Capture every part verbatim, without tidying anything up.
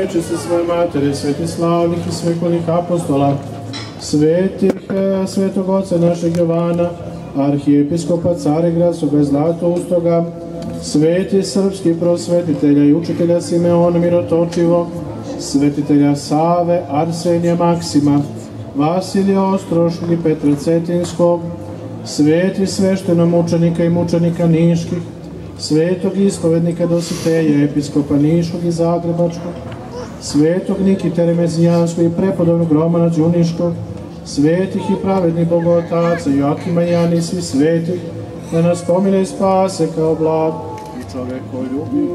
prečice svoje matere, svetih slavnih i svekolnih apostola, svetih svetog oca našeg Jovana, arhijepiskopa Carigradskoga Zlatoustoga, sveti srpski prosvetitelja i učitelja Simeona Mirotočivog, svetitelja Save, Arsenija Maksima, Vasilija Ostroškog i Petra Cetinskog, sveti sveštenomučenika i mučenika Niških, svetog ispovednika Dositeja, episkopa Niškog i Zagrebačkog, svetog Nikite Remezijanskog i prepodobnog Romana Đuniškog, svetih i pravednih bogotaca Joakima i Jana i svih svetih, da nas pomile i spase kao blag i čovekoljubi.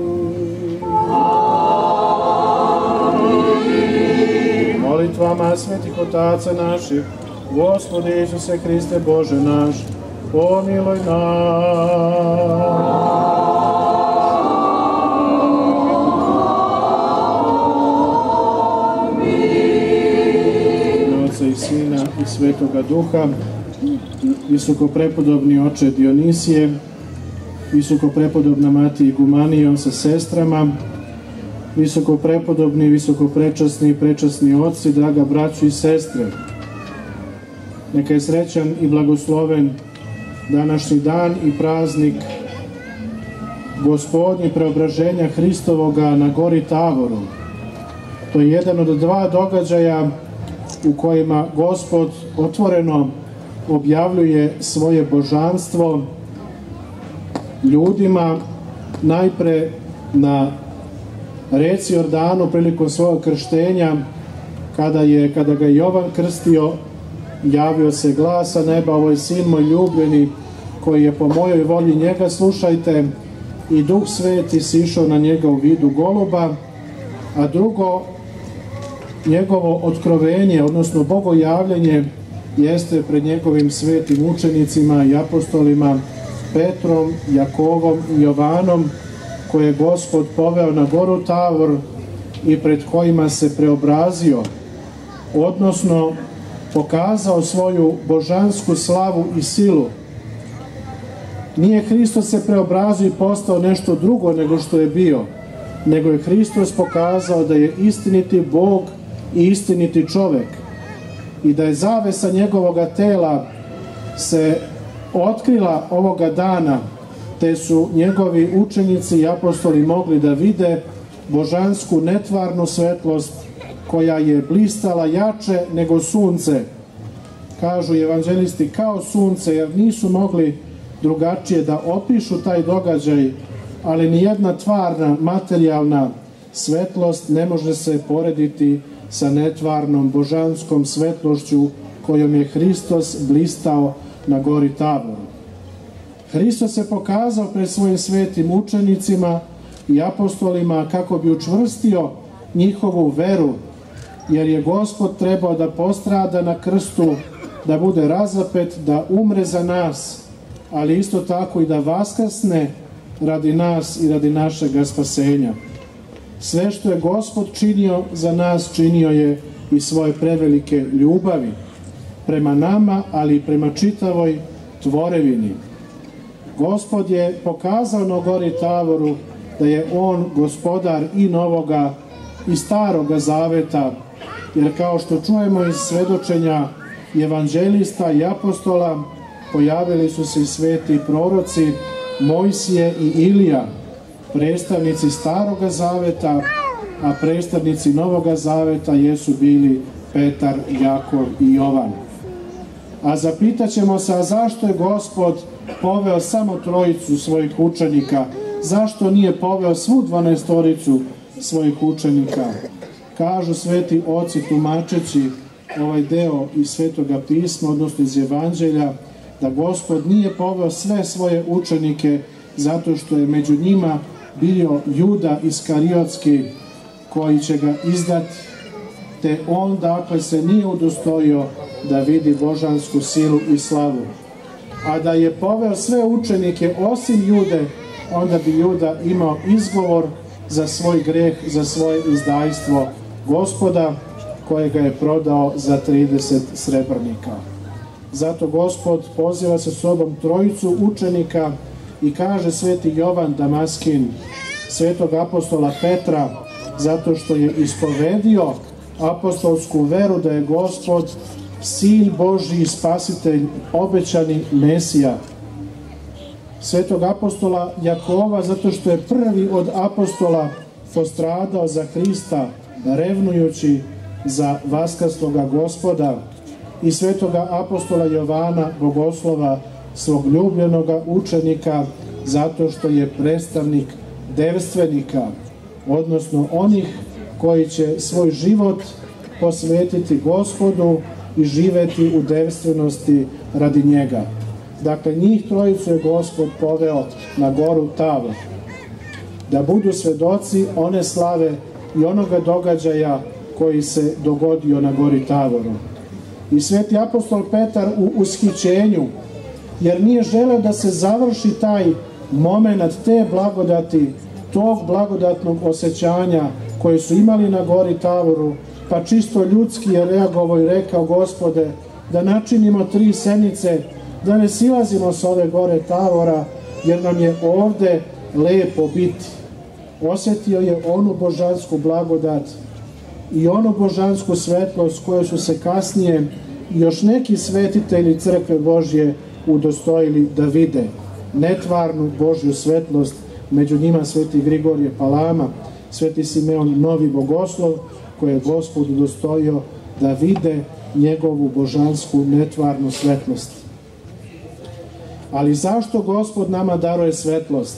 Molitvama svetih otaca naših, Gospode Isuse Hriste Bože naš, pomiluj nas. I Sina i Svetoga Duha, visoko prepodobni oče Dionisije, visoko prepodobna mati Igumanijo sa sestrama, visoko prepodobni, visoko prečasni i prečasni oci, draga braćo i sestre. Neka je srećan i blagosloven današnji dan i praznik Gospodnji preobraženja Hristovoga na gori Tavoru. To je jedan od dva događaja u kojima Gospod otvoreno objavljuje svoje božanstvo ljudima, najpre na reci Jordanu prilikom svojeg krštenja, kada je, kada ga Jovan krstio, javio se glas sa neba: ovo je sin moj ljubljeni, koji je po mojoj volji, njega slušajte. I Duh Sveti sišao na njega u vidu goluba. A drugo, njegovo otkrovenje, odnosno bogojavljenje, jeste pred njegovim svetim učenicima i apostolima Petrom, Jakovom i Jovanom, koje je Gospod poveo na goru Tavor i pred kojima se preobrazio, odnosno pokazao svoju božansku slavu i silu. Nije Hristos se preobrazio i postao nešto drugo nego što je bio, nego je Hristos pokazao da je istiniti Bog i istiniti čovek i da je zavesa njegovoga tela se otkrila ovoga dana, te su njegovi učenici i apostoli mogli da vide božansku netvarnu svetlost koja je blistala jače nego sunce. Kažu evanđelisti kao sunce, jer nisu mogli drugačije da opišu taj događaj, ali nijedna tvarna, materijalna svetlost ne može se porediti sa netvarnom božanskom svetlošću kojom je Hristos blistao na gori Tavoru. Hristos se pokazao pred svojim svetim učenicima i apostolima kako bi učvrstio njihovu veru, jer je Gospod trebao da postrada na krstu, da bude razapet, da umre za nas, ali isto tako i da vaskrsne radi nas i radi našega spasenja. Sve što je Gospod činio za nas, činio je i svoje prevelike ljubavi prema nama, ali i prema čitavoj tvorevini. Gospod je pokazao na gori Tavoru da je On gospodar i Novoga i Staroga Zaveta, jer kao što čujemo iz svedočenja evanđelista i apostola, pojavili su se i sveti proroci Mojsije i Ilija, predstavnici Staroga Zaveta, a predstavnici Novoga Zaveta jesu bili Petar, Jakov i Jovan. A zapitat ćemo se, a zašto je Gospod poveo samo trojicu svojih učenika? Zašto nije poveo svu dvanaestoricu svojih učenika? Kažu sveti oci tumačeći ovaj deo iz Svetoga pisma, odnosno iz Evanđelja, da Gospod nije poveo sve svoje učenike zato što je među njima bio Juda Iskariotski koji će ga izdati, te on dakle se nije udostojio da vidi božansku silu i slavu. A da je poveo sve učenike osim Jude, onda bi Juda imao izgovor za svoj greh, za svoje izdajstvo Gospoda, kojega je prodao za trideset srebrnika. Zato Gospod poziva sa sobom trojicu učenika i kaže sveti Jovan Damaskin, svetog apostola Petra, zato što je ispovedio apostolsku veru da je Gospod Sin Božji i Spasitelj, obećani Mesija. Svetog apostola Jakova, zato što je prvi od apostola postradao za Hrista, revnujući za vaskrsloga Gospoda, i svetoga apostola Jovana Bogoslova, svog ljubljenoga učenika, zato što je predstavnik devstvenika, odnosno onih koji će svoj život posvetiti Gospodu i živeti u devstvenosti radi njega. Dakle, njih trojicu je Gospod poveo na goru Tavor, da budu svedoci one slave i onoga događaja koji se dogodio na gori Tavoru. I sveti apostol Petar u ushićenju, jer nije želeo da se završi taj moment te blagodati, tog blagodatnog osjećanja koje su imali na gori Tavoru, pa čisto ljudski je reagovao i rekao: Gospode, da načinimo tri senice, da ne silazimo s ove gore Tavora, jer nam je ovde lepo biti. Osjetio je onu božansku blagodat i onu božansku svetlost koju su se kasnije još neki svetitelji Crkve Božje udostojili da vide. Netvarnu Božju svetlost, među njima sveti Grigorije Palama, sveti Simeon Novi Bogoslov, koje je Gospod udostojio da vide njegovu božansku netvarnu svetlost. Ali zašto Gospod nama daruje svetlost?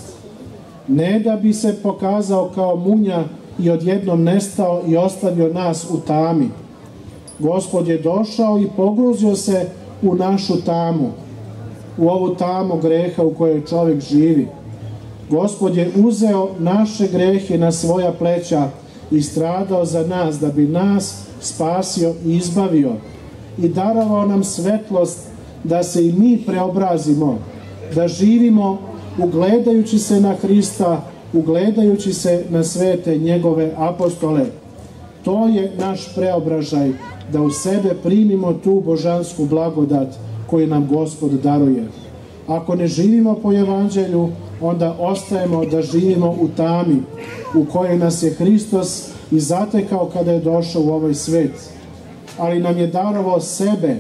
Ne da bi se pokazao kao munja i odjednom nestao i ostavio nas u tami. Gospod je došao i pogruzio se u našu tamu, u ovu tamu greha u kojoj čovjek živi. Gospod je uzeo naše grehe na svoja pleća i stradao za nas, da bi nas spasio i izbavio i darovao nam svetlost da se i mi preobrazimo, da živimo ugledajući se na Hrista, ugledajući se na svete njegove apostole. To je naš preobražaj, da u sebe primimo tu božansku blagodat koju nam Gospod daruje. Ako ne živimo po evanđelju, onda ostajemo da živimo u tami u kojoj nas je Hristos i zatekao kada je došao u ovaj svet. Ali nam je darovao sebe,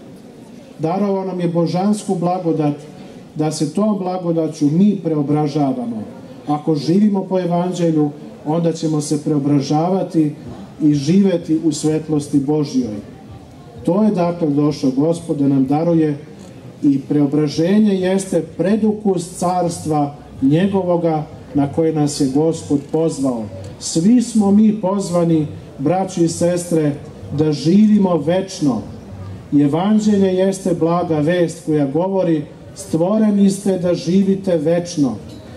darovao nam je božansku blagodat, da se tom blagodaću mi preobražavamo. Ako živimo po evanđelju, onda ćemo se preobražavati i živeti u svetlosti Božjoj. To je dakle došao Gospod da nam daruje, i preobraženje jeste predukus carstva njegovoga na koje nas je Gospod pozvao. Svi smo mi pozvani, braći i sestre, da živimo večno. Evanđelje jeste blaga vest koja govori: stvoreni ste da živite večno.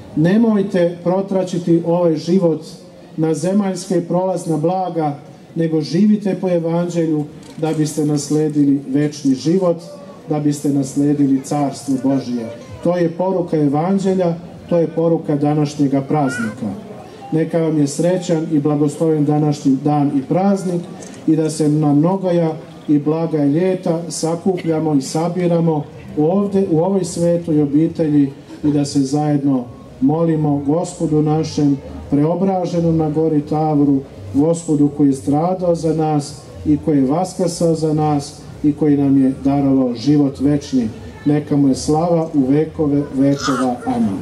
Nemojte protraćiti ovaj život na zemaljska i prolazna blaga, nego živite po evanđelju da biste nasledili večni život, da biste nasledili carstvo Božije. To je poruka evanđelja, to je poruka današnjega praznika. Neka vam je srećan i blagosloven današnji dan i praznik, i da se na mnogoja i blaga ljeta sakupljamo i sabiramo ovde u ovoj svetoj obitelji i da se zajedno molimo Gospodu našem preobraženom na gori Tavoru, Gospodu koji je stradao za nas i koji je vaskrsao za nas i koji nam je darovao život večni. Neka mu je slava u vekove vekova. Amen.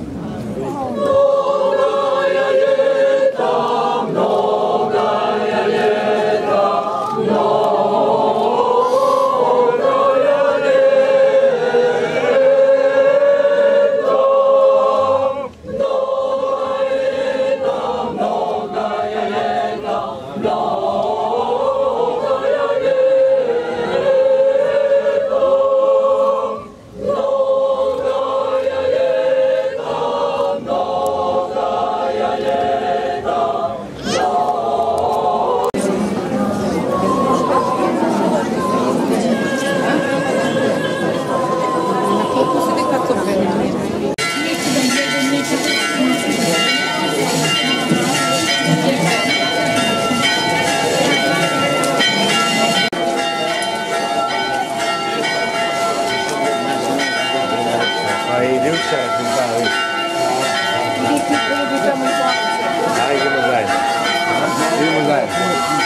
Dai, come vai? Idemo zajedno.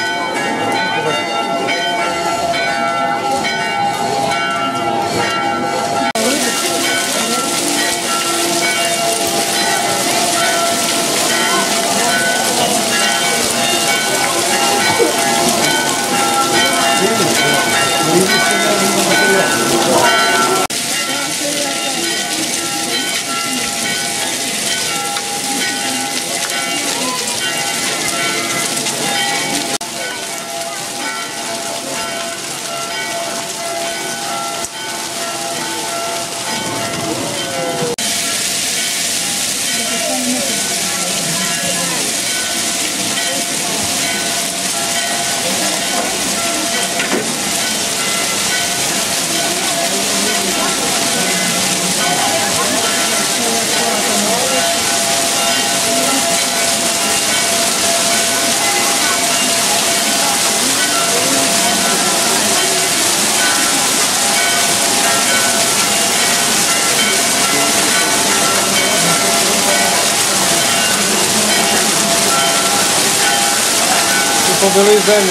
Pobili zemlju.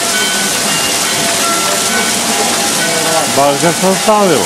Baš ga sam stavilo.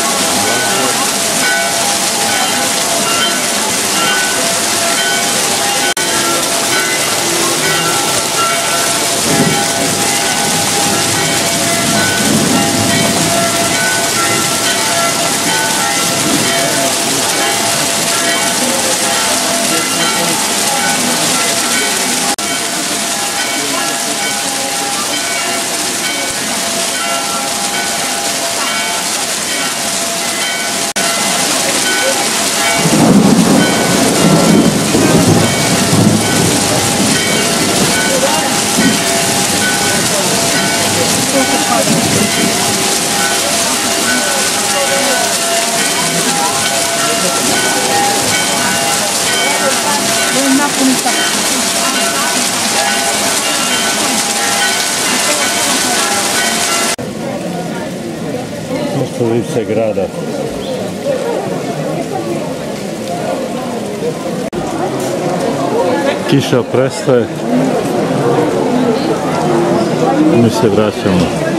Lice grada. Kiša prestaje. Mi se vraćamo.